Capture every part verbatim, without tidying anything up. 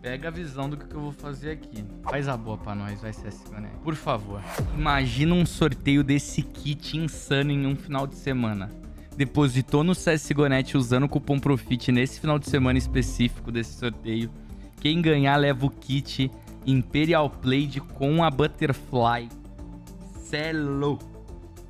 Pega a visão do que eu vou fazer aqui. Faz a boa pra nós, vai ser assim, né? Por favor. Imagina um sorteio desse kit insano em um final de semana. Depositou no C S G O ponto net usando o cupom PROFIT nesse final de semana específico desse sorteio. Quem ganhar leva o kit Imperial Blade com a Butterfly. Cê é louco.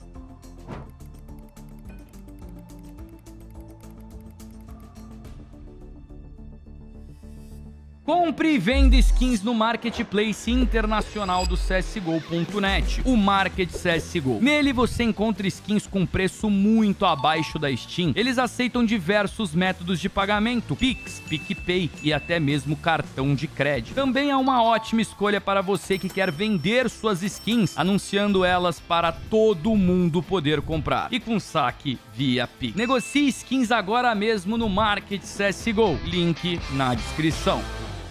Compre e venda skins no Marketplace Internacional do C S G O ponto net, o Market C S G O. Nele você encontra skins com preço muito abaixo da Steam. Eles aceitam diversos métodos de pagamento, Pix, PicPay e até mesmo cartão de crédito. Também é uma ótima escolha para você que quer vender suas skins, anunciando elas para todo mundo poder comprar. E com saque via Pix. Negocie skins agora mesmo no Market C S G O. Link na descrição.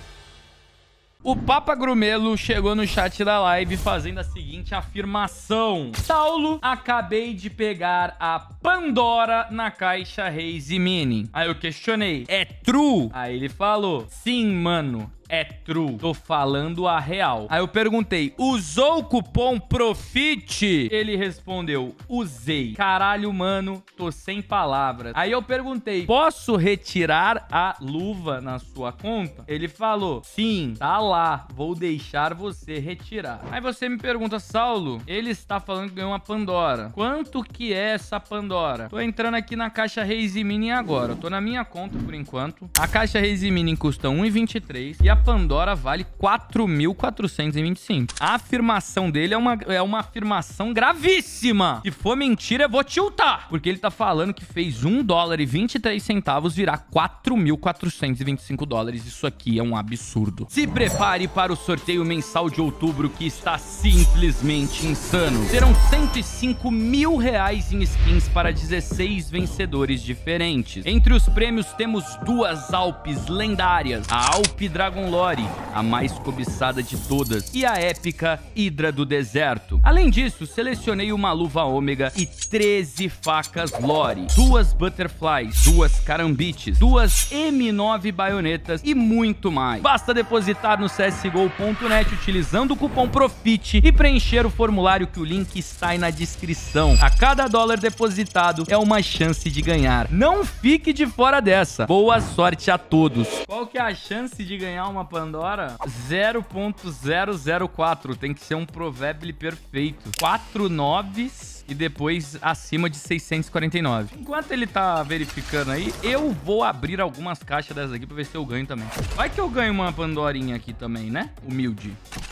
O Papa Grumelo chegou no chat da live fazendo a seguinte afirmação: Saulo, acabei de pegar a Pandora na caixa Raze Mini. Aí eu questionei, é true? Aí ele falou, sim, mano. É true. Tô falando a real. Aí eu perguntei, usou o cupom PROFIT? Ele respondeu, usei. Caralho, mano, tô sem palavras. Aí eu perguntei, posso retirar a luva na sua conta? Ele falou, sim, tá lá. Vou deixar você retirar. Aí você me pergunta, Saulo, ele está falando que ganhou uma Pandora. Quanto que é essa Pandora? Tô entrando aqui na caixa Raze Mini agora. Eu tô na minha conta por enquanto. A caixa Raze Mini custa um real e vinte e três centavos e a Pandora vale quatro mil quatrocentos e vinte e cinco. A afirmação dele é uma, é uma afirmação gravíssima. Se for mentira, eu vou tiltar. Porque ele tá falando que fez um dólar e vinte e três centavos virar quatro mil quatrocentos e vinte e cinco dólares. Isso aqui é um absurdo. Se prepare para o sorteio mensal de outubro, que está simplesmente insano. Serão cento e cinco mil reais em skins para dezesseis vencedores diferentes. Entre os prêmios temos duas Alpes lendárias. A Alpe Dragon Lore, a mais cobiçada de todas, e a épica Hidra do Deserto. Além disso, selecionei uma luva ômega e treze facas Lore, duas Butterflies, duas Carambites, duas M nove baionetas e muito mais. Basta depositar no C S G O ponto net utilizando o cupom PROFIT e preencher o formulário que o link está aí na descrição. A cada dólar depositado é uma chance de ganhar. Não fique de fora dessa. Boa sorte a todos. Qual que é a chance de ganhar uma Pandora? zero ponto zero zero quatro. Tem que ser um provérbio perfeito. Quatro noves e depois acima de seiscentos e quarenta e nove. Enquanto ele tá verificando aí, eu vou abrir algumas caixas dessas aqui pra ver se eu ganho também. Vai que eu ganho uma Pandorinha aqui também, né? Humilde.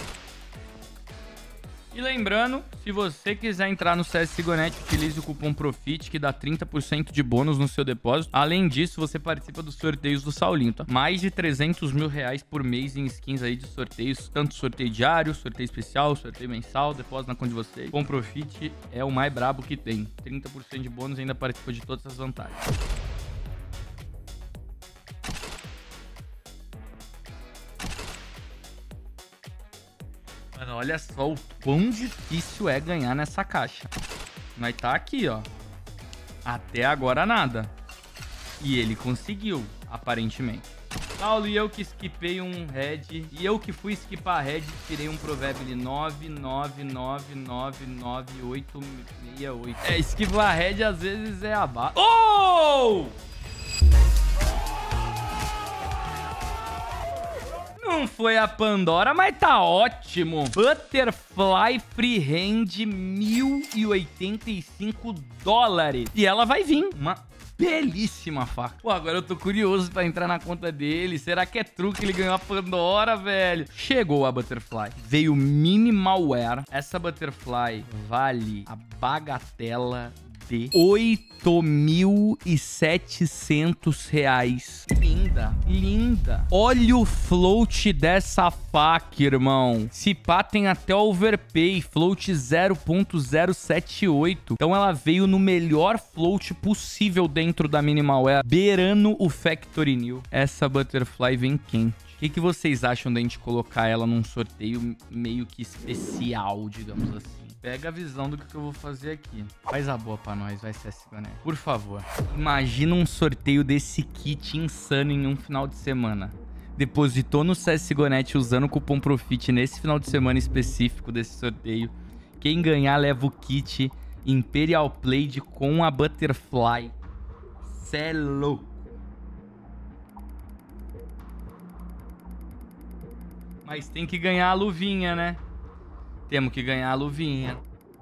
E lembrando, se você quiser entrar no C S G O ponto net, utilize o cupom PROFIT, que dá trinta por cento de bônus no seu depósito. Além disso, você participa dos sorteios do Saulinho, tá? Mais de trezentos mil reais por mês em skins aí de sorteios. Tanto sorteio diário, sorteio especial, sorteio mensal, depósito na conta de vocês. Com PROFIT é o mais brabo que tem. trinta por cento de bônus e ainda participa de todas as vantagens. Mano, olha só o quão difícil é ganhar nessa caixa. Nós tá aqui, ó. Até agora nada. E ele conseguiu, aparentemente. Paulo, e eu que skipei um red. E eu que fui skipar red, tirei um provérbio nove nove nove nove nove oito seis oito. É, esquivar red às vezes é a barra. Oh! Não foi a Pandora, mas tá ótimo. Butterfly Freehand, mil e oitenta e cinco dólares. E ela vai vir. Uma belíssima faca. Pô, agora eu tô curioso pra entrar na conta dele. Será que é true que ele ganhou a Pandora, velho? Chegou a Butterfly. Veio Minimalware. Essa Butterfly vale a bagatela de oito mil e setecentos reais. Linda, linda. Olha o float dessa faca, irmão. Se pá, tem até overpay. Float zero ponto zero sete oito. Então ela veio no melhor float possível dentro da Minimalware, beirando o Factory New. Essa Butterfly vem quente. O que, que vocês acham da gente colocar ela num sorteio meio que especial, digamos assim? Pega a visão do que eu vou fazer aqui. Faz a boa pra nós, vai C S G O ponto net. Por favor. Imagina um sorteio desse kit insano em um final de semana. depositou no C S G O Net usando o cupom PROFIT nesse final de semana específico desse sorteio, quem ganhar leva o kit Imperial Blade com a Butterfly. Cê é louco. Mas tem que ganhar a luvinha, né? Temos que ganhar a luvinha.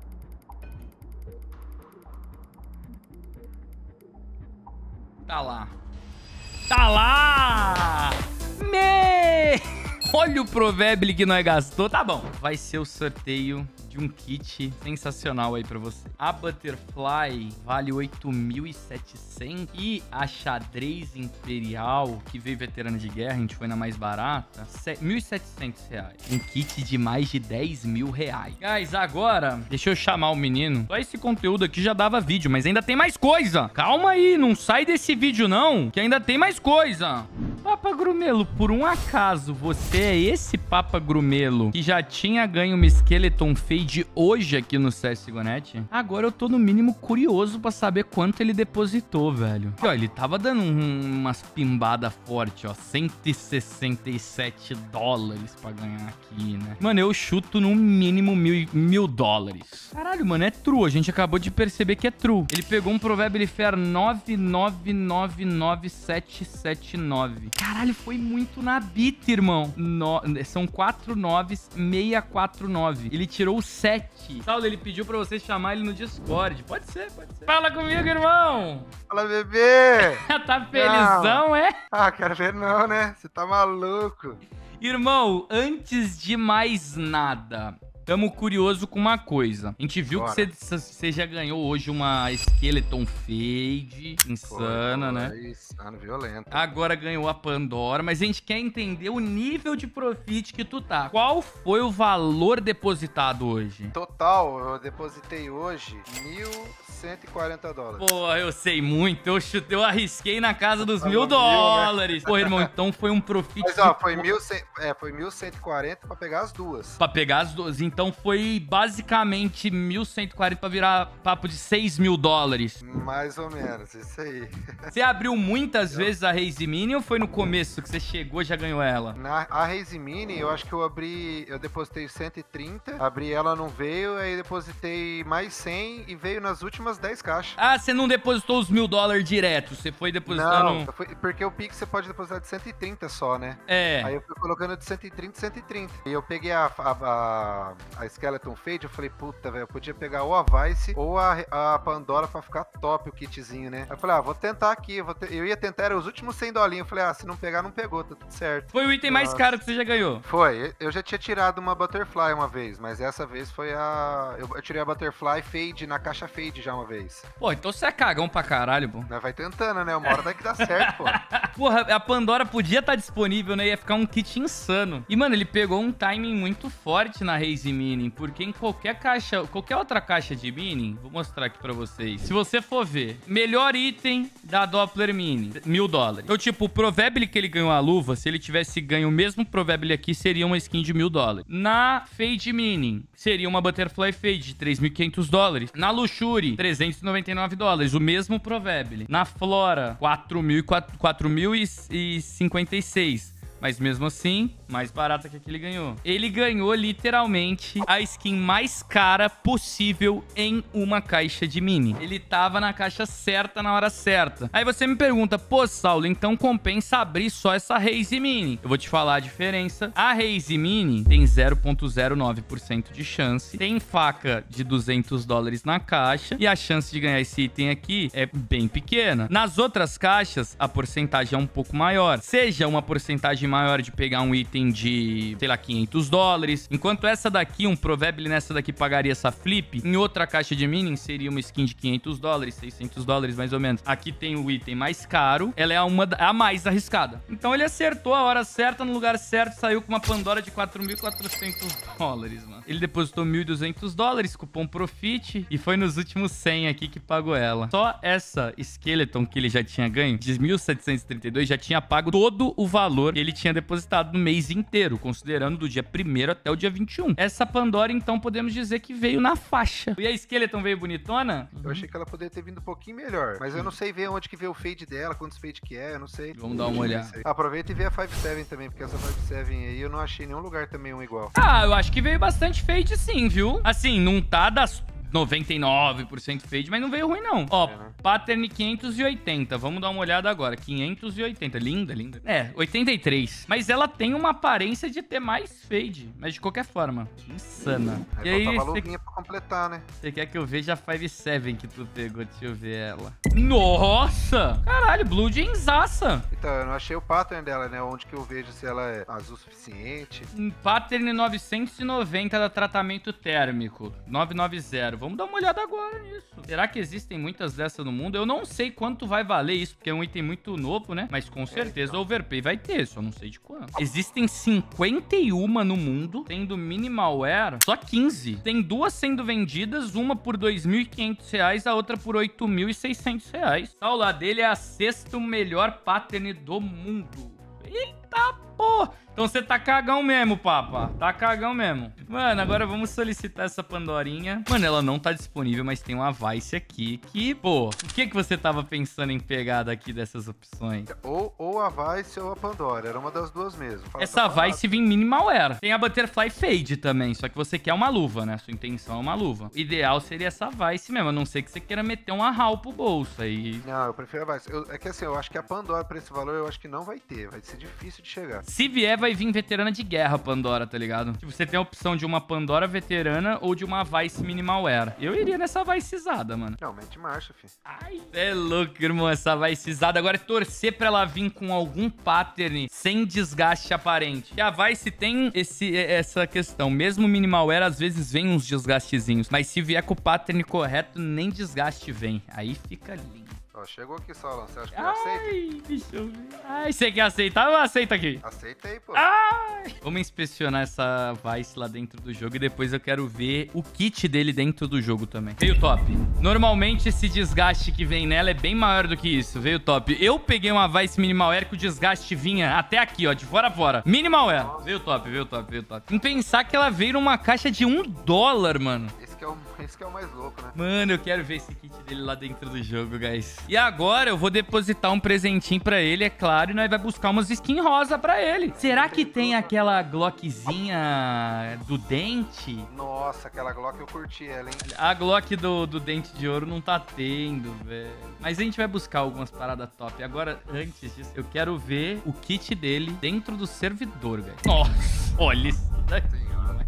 Tá lá. Tá lá! Me... Olha o provérbio que nós gastou. Tá bom. Vai ser o sorteio de um kit sensacional aí pra você. A Butterfly vale oito mil e setecentos e a xadrez imperial, que veio veterana de guerra, a gente foi na mais barata, mil e setecentos reais. Um kit de mais de dez mil reais. Guys, agora, deixa eu chamar o menino. Só esse conteúdo aqui já dava vídeo, mas ainda tem mais coisa. Calma aí, não sai desse vídeo não, que ainda tem mais coisa. Papa Grumelo, por um acaso, você é esse Papa Grumelo que já tinha ganho uma Skeleton Fade hoje aqui no C S G O Net? Agora eu tô no mínimo curioso pra saber quanto ele depositou, velho. E, ó, ele tava dando um, umas pimbadas fortes, ó. cento e sessenta e sete dólares pra ganhar aqui, né? Mano, eu chuto no mínimo mil, mil dólares. Caralho, mano, é true. A gente acabou de perceber que é true. Ele pegou um Provérbio Fair nove nove nove nove sete sete nove. Caralho, foi muito na bita, irmão. No... São quatro noves, seiscentos e quarenta e nove. Ele tirou sete. Saulo, ele pediu pra você chamar ele no Discord. Pode ser, pode ser. Fala comigo, irmão. Fala, bebê. Tá felizão, não. É? Ah, quero ver não, né? Você tá maluco. Irmão, antes de mais nada... Tamo curioso com uma coisa. A gente viu Bora. que você já ganhou hoje uma Skeleton Fade. Insana, Pô, né? Insano, violento. Agora ganhou a Pandora. Mas a gente quer entender o nível de profit que tu tá. Qual foi o valor depositado hoje? Total, eu depositei hoje mil cento e quarenta dólares. Pô, eu sei muito. Eu chutei, eu arrisquei na casa dos mil dólares. Né? Pô, irmão, então foi um profit... Mas, ó, foi, mil, é, foi mil cento e quarenta pra pegar as duas. Pra pegar as duas. Então foi basicamente mil cento e quarenta pra virar papo de seis mil dólares. Mais ou menos, isso aí. Você abriu muitas eu... vezes a Raze Mini ou foi no começo que você chegou e já ganhou ela? Na a Raze Mini, eu acho que eu abri, eu depositei cento e trinta, abri ela, não veio, aí depositei mais cem e veio nas últimas dez caixas. Ah, você não depositou os mil dólares direto, você foi depositando... Não, foi, porque o Pix você pode depositar de cento e trinta só, né? É. Aí eu fui colocando de cento e trinta, cento e trinta. E eu peguei a... a, a... a Skeleton Fade, eu falei, puta, velho, eu podia pegar ou a Vice ou a, a Pandora pra ficar top o kitzinho, né? Aí eu falei, ah, vou tentar aqui, eu, vou te... eu ia tentar, era os últimos cem dolinhos, eu falei, ah, se não pegar, não pegou, tá tudo certo. Foi o item Nossa. mais caro que você já ganhou? Foi, eu já tinha tirado uma Butterfly uma vez, mas essa vez foi a... Eu, eu tirei a Butterfly Fade na caixa Fade já uma vez. Pô, então você é cagão pra caralho, pô. Mas vai tentando, né? Uma hora vai que dá certo, pô. Porra, a Pandora podia estar disponível, né? Ia ficar um kit insano. E, mano, ele pegou um timing muito forte na Raze Mini, porque em qualquer caixa, qualquer outra caixa de Mini, vou mostrar aqui pra vocês. Se você for ver, melhor item da Doppler Mini, mil dólares. Então, tipo, o Provérbio que ele ganhou a luva, se ele tivesse ganho o mesmo Provérbio aqui, seria uma skin de mil dólares. Na Fade Mini, seria uma Butterfly Fade de três mil e quinhentos dólares. Na Luxury, trezentos e noventa e nove dólares, o mesmo Provérbio. Na Flora, quatro mil e cinquenta e seis. Mas mesmo assim, mais barata que a que ele ganhou. Ele ganhou literalmente a skin mais cara possível em uma caixa de mini. Ele tava na caixa certa na hora certa. Aí você me pergunta, pô, Saulo, então compensa abrir só essa Raze Mini? Eu vou te falar a diferença. A Raze Mini tem zero vírgula zero nove por cento de chance. Tem faca de duzentos dólares na caixa. E a chance de ganhar esse item aqui é bem pequena. Nas outras caixas, a porcentagem é um pouco maior. Seja uma porcentagem maior de pegar um item de, sei lá, quinhentos dólares. Enquanto essa daqui, um Provérbio nessa daqui pagaria essa flip, em outra caixa de mini seria uma skin de quinhentos dólares, seiscentos dólares mais ou menos. Aqui tem o item mais caro, ela é a, uma, a mais arriscada. Então ele acertou a hora certa, no lugar certo, saiu com uma Pandora de quatro mil e quatrocentos dólares, mano. Ele depositou mil e duzentos dólares, cupom PROFIT, e foi nos últimos cem aqui que pagou ela. Só essa Skeleton que ele já tinha ganho, de mil setecentos e trinta e dois, já tinha pago todo o valor que ele tinha tinha depositado no mês inteiro, considerando do dia primeiro até o dia vinte e um. Essa Pandora, então, podemos dizer que veio na faixa. E a Skeleton veio bonitona? Eu achei que ela poderia ter vindo um pouquinho melhor, mas eu não sei ver onde que vê o fade dela, quantos fade que é, eu não sei. Vamos dar uma olhada. Aproveita e vê a cinco sete também, porque essa cinco sete aí eu não achei em nenhum lugar também um igual. Ah, eu acho que veio bastante fade sim, viu? Assim, não tá das noventa e nove por cento fade, mas não veio ruim, não. Ó, é, né? Pattern quinhentos e oitenta. Vamos dar uma olhada agora. quinhentos e oitenta. Linda, linda. É, oitenta e três. Mas ela tem uma aparência de ter mais fade. Mas de qualquer forma. Insana. Aí e aí, faltava a luvinha pra completar, né? Você quer que eu veja a cinco sete que tu pegou? Deixa eu ver ela. Nossa! Caralho, Blue Jeansaça. Então, eu não achei o pattern dela, né? Onde que eu vejo se ela é azul o suficiente. Um pattern novecentos e noventa da tratamento térmico. novecentos e noventa. Vamos dar uma olhada agora nisso. Será que existem muitas dessas no mundo? Eu não sei quanto vai valer isso, porque é um item muito novo, né? Mas com certeza o overpay vai ter, só não sei de quanto. Existem cinquenta e uma no mundo, tendo minimalware, só quinze. Tem duas sendo vendidas, uma por dois mil e quinhentos reais, a outra por oito mil e seiscentos reais. Ao lado dele é a sexta melhor pattern do mundo. Eita, pô! Então você tá cagão mesmo, papa. Tá cagão mesmo. Mano, agora vamos solicitar essa Pandorinha. Mano, ela não tá disponível, mas tem uma Vice aqui que, pô, o que que você tava pensando em pegar daqui dessas opções? Ou, ou a Vice ou a Pandora. Era uma das duas mesmo. Fala essa Vice vem minimalware. Tem a Butterfly Fade também, só que você quer uma luva, né? Sua intenção é uma luva. O ideal seria essa Vice mesmo, a não ser que você queira meter uma R A L pro bolso aí. Não, eu prefiro a Vice. Eu, é que assim, eu acho que a Pandora, pra esse valor, eu acho que não vai ter. Vai ser difícil de chegar. Se vier, vai vir veterana de guerra Pandora, tá ligado? Tipo, você tem a opção de uma Pandora veterana ou de uma Vice minimalware. Eu iria nessa Vicezada, mano. Não, mete marcha, filho. Ai, é louco, irmão, essa Vicezada. Agora é torcer pra ela vir com algum pattern sem desgaste aparente. E a Vice tem esse, essa questão. Mesmo minimalware, às vezes vem uns desgastezinhos. Mas se vier com o pattern correto, nem desgaste vem. Aí fica lindo. Ó, chegou aqui, Solon. Você acha que Ai, aceita? deixa eu ver. Ai, você quer aceitar ou aceita aqui? Aceita aí, pô. Ai. Vamos inspecionar essa Vice lá dentro do jogo e depois eu quero ver o kit dele dentro do jogo também. Veio top. Normalmente esse desgaste que vem nela é bem maior do que isso. Veio top. Eu peguei uma Vice Minimalware que o desgaste vinha até aqui, ó, de fora a fora. Minimalware. Nossa. Veio top, veio top, veio top. Em pensar que ela veio numa caixa de um dólar, mano. Esse que é o, esse que é o mais louco, né? Mano, eu quero ver esse kit dele lá dentro do jogo, guys. E agora eu vou depositar um presentinho pra ele, é claro, e nós vai buscar umas skins rosa pra ele. Será que tem aquela Glockzinha do dente? Nossa, aquela Glock eu curti ela, hein? A Glock do, do dente de ouro não tá tendo, velho. Mas a gente vai buscar algumas paradas top. Agora, antes disso, eu quero ver o kit dele dentro do servidor, velho. Nossa, olha isso daqui. Senhora.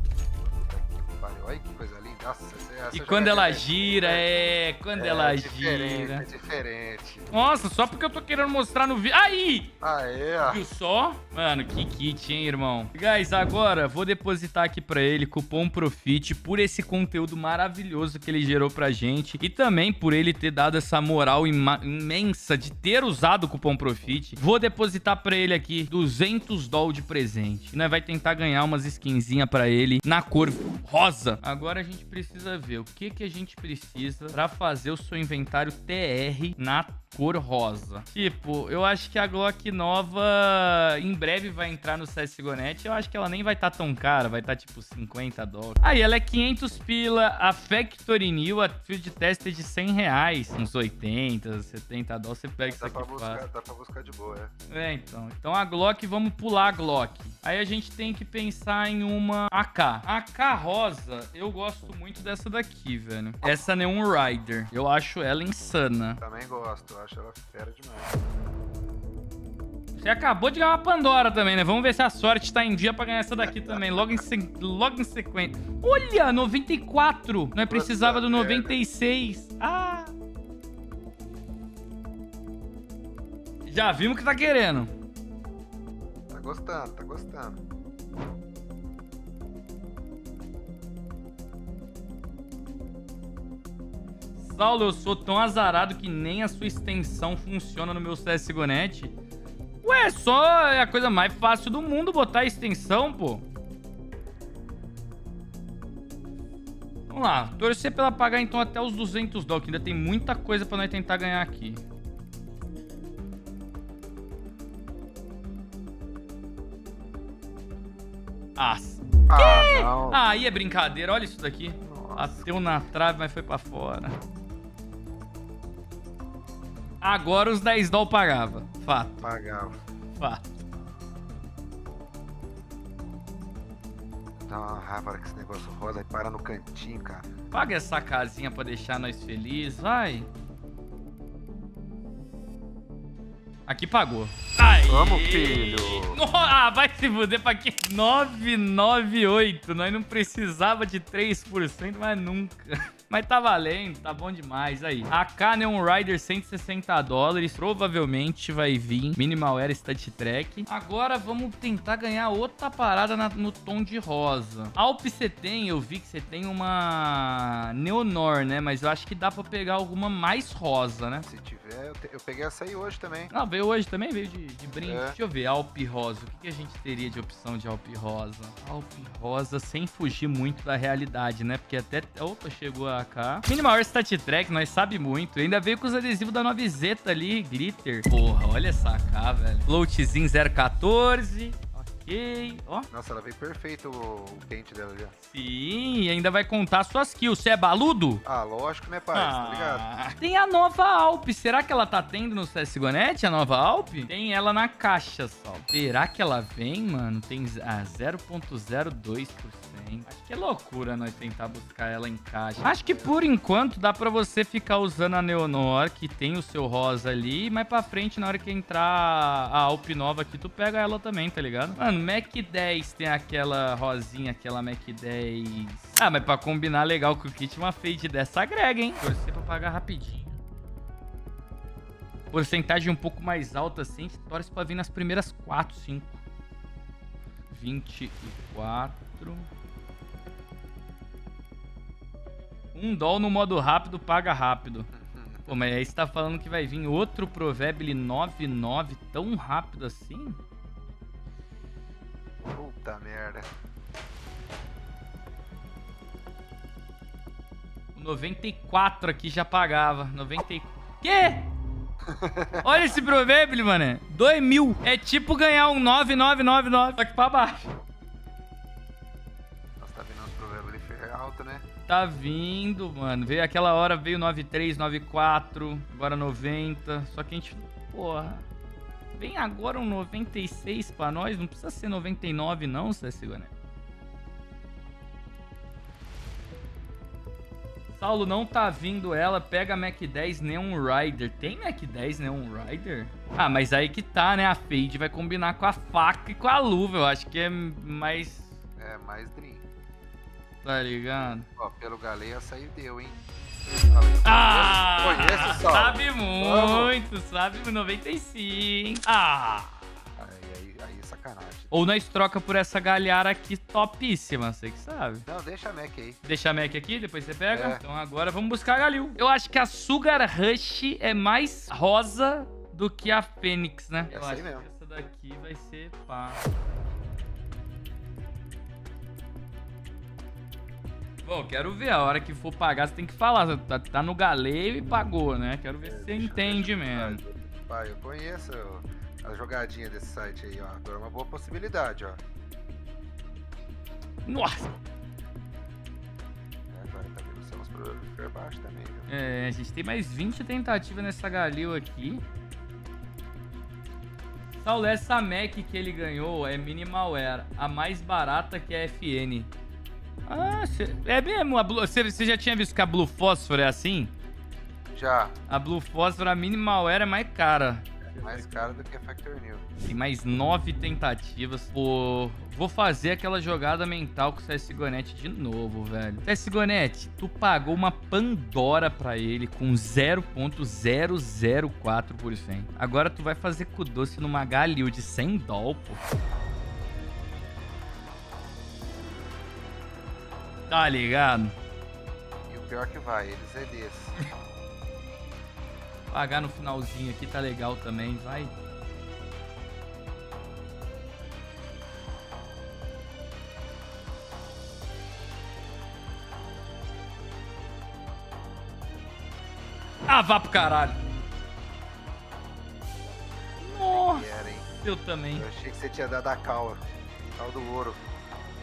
Olha que coisa linda. Nossa, essa e quando ela é gira, é... Quando é, ela é gira... É diferente. Nossa, só porque eu tô querendo mostrar no vídeo... Aí! Aê, ó. Viu só? Mano, que kit, hein, irmão? Guys, agora vou depositar aqui pra ele cupom PROFIT por esse conteúdo maravilhoso que ele gerou pra gente e também por ele ter dado essa moral imensa de ter usado o cupom PROFIT. Vou depositar pra ele aqui duzentos dólares de presente. E nós vai tentar ganhar umas skinzinhas pra ele na cor rosa. Agora a gente precisa ver o que, que a gente precisa pra fazer o seu inventário T R na cor rosa. Tipo, eu acho que a Glock nova em breve vai entrar no C S G O ponto net. Eu acho que ela nem vai estar tá tão cara, vai estar tá, tipo cinquenta dólares. Aí ela é quinhentos pila, a Factory New, a Field Test é de cem reais, uns oitenta, setenta dólares, você pega isso aqui fácil. Dá pra buscar de boa, é. É, então. Então a Glock, vamos pular a Glock. Aí a gente tem que pensar em uma A K. A K rosa, eu gosto muito dessa daqui, velho. Essa Neon Rider. Eu acho ela insana. Também gosto, eu acho ela fera demais. Você acabou de ganhar uma Pandora também, né? Vamos ver se a sorte tá em dia pra ganhar essa daqui também. Logo em, se... Logo em sequência. Olha, noventa e quatro. Nós precisava do noventa e seis. Ah! Já vimos que tá querendo. Tá gostando, tá gostando. Saulo, eu sou tão azarado que nem a sua extensão funciona no meu C S G O ponto net. Ué, só é a coisa mais fácil do mundo botar a extensão, pô. Vamos lá, torcer pra ela pagar então até os duzentos dólares, que ainda tem muita coisa pra nós tentar ganhar aqui. Ah, Ah, não. ah, aí é brincadeira. Olha isso daqui. Nossa. Bateu na trave, mas foi pra fora. Agora os dez doll pagava. Fato, Pagava. fato. Dá uma raiva hora que esse negócio roda e para no cantinho, cara. Paga essa casinha pra deixar nós felizes, vai. Aqui pagou. Aí. Vamos, filho. No- Ah, vai se fuder pra quê? nove nove oito. Nós não precisava de três por cento, mas nunca. Mas tá valendo, tá bom demais. Aí, A K Neon Rider, cento e sessenta dólares. Provavelmente vai vir Minimal Air Stat Track. Agora vamos tentar ganhar outra parada na- no tom de rosa. Alp você tem, eu vi que você tem uma Neonor, né? Mas eu acho que dá pra pegar alguma mais rosa, né? Se tiver, eu, te- eu peguei essa aí hoje também. Ah, veio hoje também? Veio de, de brinde. É. Deixa eu ver, Alp Rosa. O que, que a gente teria de opção de Alp Rosa? Alp Rosa sem fugir muito da realidade, né? Porque até... Opa, chegou a A K. Minimal Air Stat Track, nós sabe muito. Ainda veio com os adesivos da Novezeta ali, glitter. Porra, olha essa A K, velho. Floatzinho zero quatorze. Ok, ó. Nossa, ela veio perfeito o, o pente dela já. Sim, e ainda vai contar suas kills. Você é baludo? Ah, lógico, né, pai? Tá ligado? Tem a nova Alp. Será que ela tá tendo no C S G O Net, a nova Alp? Tem ela na caixa só. Será que ela vem, mano? Tem ah, zero vírgula zero dois por cento. Acho que é loucura nós tentar buscar ela em caixa. Acho que por enquanto dá pra você ficar usando a Neonor, que tem o seu rosa ali. Mas pra frente, na hora que entrar a Alp nova aqui, tu pega ela também, tá ligado? Mano, Mac dez tem aquela rosinha, aquela Mac dez. Ah, mas pra combinar legal com o kit, uma fade dessa agrega, hein? Torcer pra pagar rapidinho. Porcentagem um pouco mais alta assim, torce pra vir nas primeiras quatro, cinco. vinte e quatro. Um doll no modo rápido paga rápido. Pô, mas aí você tá falando que vai vir outro Provable nove nove tão rápido assim? Puta merda. O noventa e quatro aqui já pagava. noventa e quatro. Quê? Olha esse Provable, mano. dois mil. É tipo ganhar um nove nove nove nove. Só que pra baixo. Nossa, tá vindo uns problemas ali alto, né? Tá vindo, mano. Veio aquela hora, veio nove três, nove quatro. Agora noventa. Só que a gente... Porra. Vem agora um noventa e seis pra nós. Não precisa ser noventa e nove não, C S G O, né? Saulo, não tá vindo ela. Pega a Mac dez Neon Rider. Tem Mac dez Neon Rider? Ah, mas aí que tá, né? A fade vai combinar com a faca e com a luva. Eu acho que é mais... É, mais Dream. Tá ligado? Ó, pelo Galeia saiu deu, hein? Ah! Conhece o Saulo? Sabe muito, sabe noventa e cinco. Ah! Aí, aí, aí é sacanagem. Ou nós troca por essa galhara aqui topíssima, você que sabe. Não, deixa a Mac aí. Deixa a Mac aqui, depois você pega. É. Então agora vamos buscar a Galil. Eu acho que a Sugar Rush é mais rosa do que a Fênix, né? Eu Essa aí acho mesmo. que essa daqui vai ser pá. Bom, quero ver. A hora que for pagar, você tem que falar. Tá, tá no galeio e pagou, né? Quero ver se você Deixa- entende deixa- mesmo. Pai, eu conheço a jogadinha desse site aí, ó. Agora é uma boa possibilidade, ó. Nossa! É, agora tá vendo só uns problemas por baixo também, viu? É, a gente tem mais vinte tentativas nessa Galil aqui. Saulo, essa Mac que ele ganhou é Minimal Air, a mais barata que é a F N. Ah, cê, é mesmo? Você já tinha visto que a Blue Phosphor é assim? Já. A Blue Phosphor, a Minimal Air é mais cara. É mais caro do que a Factor New. Tem mais nove tentativas. Pô, vou fazer aquela jogada mental com o C S G O Net de novo, velho. C S G O Net, tu pagou uma Pandora pra ele com zero vírgula zero zero quatro por cento. Agora tu vai fazer com o doce numa Galil de cem doll, pô. Tá ligado? E o pior que vai, eles é desse. Pagar no finalzinho aqui tá legal também, vai. Ah, vá pro caralho. Nossa, Que era, hein? eu também. Eu achei que você tinha dado a cal. Cal do ouro.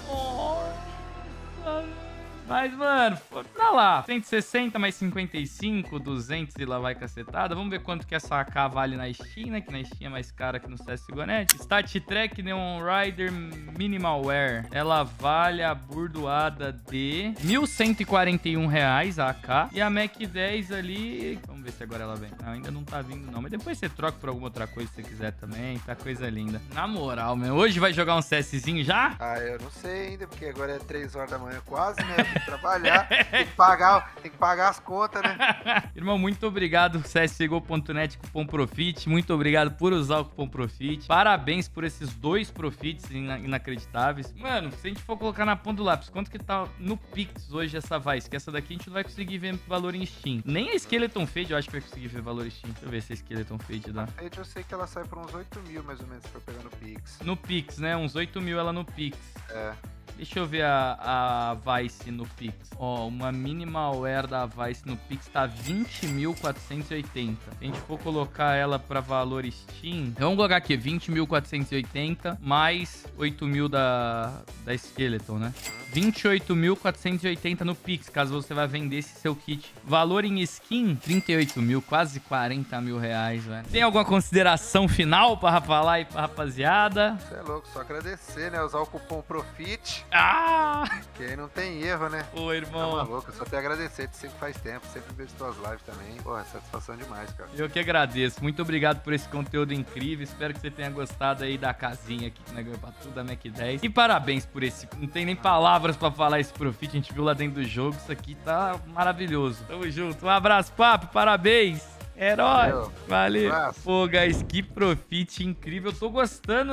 Nossa, mas, mano, pra lá. cento e sessenta mais cinquenta e cinco, duzentos e lá vai cacetada. Vamos ver quanto que essa A K vale na Steam, né? Que na Steam é mais cara que no C S G O Net. Stat Track Neon Rider Minimal Wear. Ela vale a burdoada de mil cento e quarenta e um reais a AK. E a Mac dez ali... Vamos ver se agora ela vem. Não, ainda não tá vindo, não. Mas depois você troca por alguma outra coisa se você quiser também. Tá coisa linda. Na moral, meu. Hoje vai jogar um CSzinho já? Ah, eu não sei ainda, porque agora é três horas da manhã quase, né? Tem que trabalhar, tem que pagar, tem que pagar as contas, né? Irmão, muito obrigado, C S G O ponto net, cupom Profit. Muito obrigado por usar o cupom Profit. Parabéns por esses dois Profits ina inacreditáveis. Mano, se a gente for colocar na ponta do lápis, quanto que tá no Pix hoje essa Vice? Que essa daqui a gente não vai conseguir ver valor em Steam. Nem a Skeleton Fade eu acho que vai conseguir ver valor em Steam. Deixa eu ver se a Skeleton Fade dá. A Fade eu sei que ela sai por uns oito mil, mais ou menos, se for pegar no Pix. No Pix, né? Uns oito mil ela no Pix. É. Deixa eu ver a, a Vice no Pix. Ó, uma Minimal Wear da Vice no Pix tá vinte mil quatrocentos e oitenta. Se a gente for colocar ela pra valor Steam... Vamos colocar aqui, vinte mil quatrocentos e oitenta mais oito mil da, da Skeleton, né? vinte e oito mil quatrocentos e oitenta no Pix, caso você vá vender esse seu kit. Valor em skin, trinta e oito mil, quase quarenta mil reais, velho. Tem alguma consideração final pra falar aí pra rapaziada? Você é louco, só agradecer, né? Usar o cupom Profit. Ah! Que aí não tem erro, né? Ô, irmão. Tá maluco, só te agradecer, tu sempre faz tempo, sempre vejo tuas lives também. Porra, satisfação demais, cara. Eu que agradeço. Muito obrigado por esse conteúdo incrível. Espero que você tenha gostado aí da casinha aqui que nós ganhamos pra tudo da Mac dez. E parabéns por esse... Não tem nem palavras pra falar esse Profit. A gente viu lá dentro do jogo. Isso aqui tá maravilhoso. Tamo junto. Um abraço, papo. Parabéns. Herói! Valeu! Valeu. Pô, guys, que Profit incrível. Eu tô gostando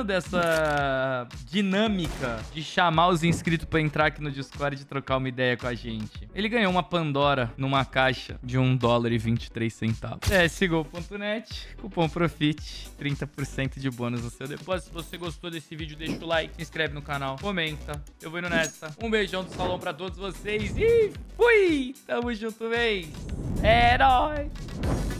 dessa dinâmica de chamar os inscritos pra entrar aqui no Discord e trocar uma ideia com a gente. Ele ganhou uma Pandora numa caixa de um dólar e vinte e três centavos. C S G O ponto net, cupom Profit, trinta por cento de bônus no seu depósito. Se você gostou desse vídeo, deixa o like, se inscreve no canal, comenta. Eu vou indo nessa. Um beijão do salão pra todos vocês e fui! Tamo junto, mês! Herói!